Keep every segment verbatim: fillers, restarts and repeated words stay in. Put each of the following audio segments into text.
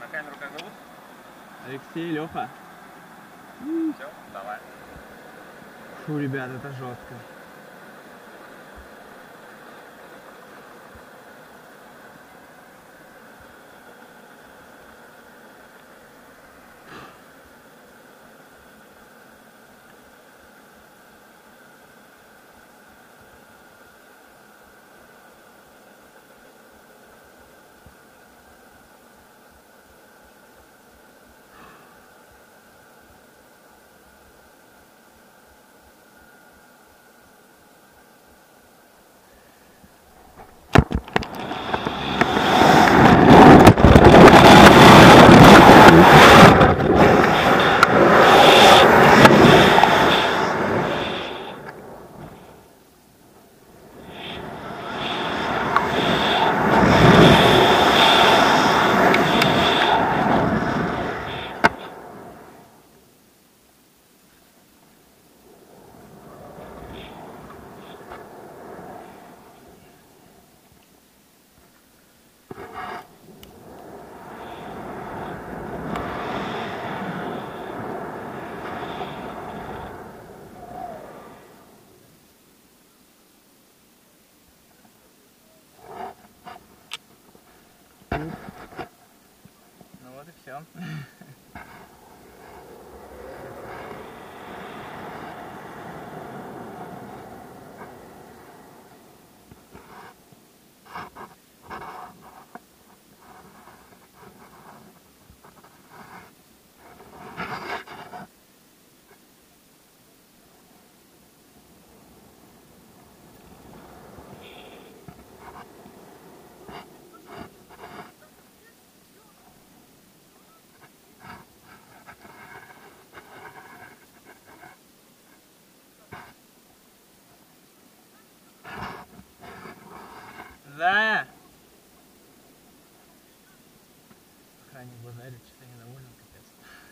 камеру как зовут? Алексей, Леха. Все, давай. Фу, ребят, это жестко. Ну вот и все. Да. Охранник базарит, что-то недоволен, капец.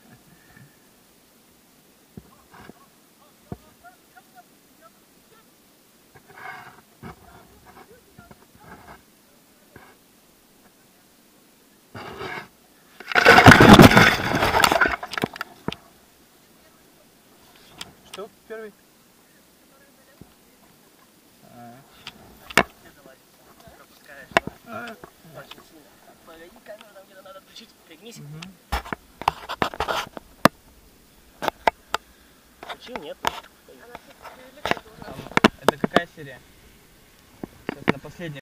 Что первый? А. А. Очень сильно. Погоди, камеру нам где-то надо включить. Пригнись. Угу. Включил? Нет. Это какая серия? Сейчас на последней.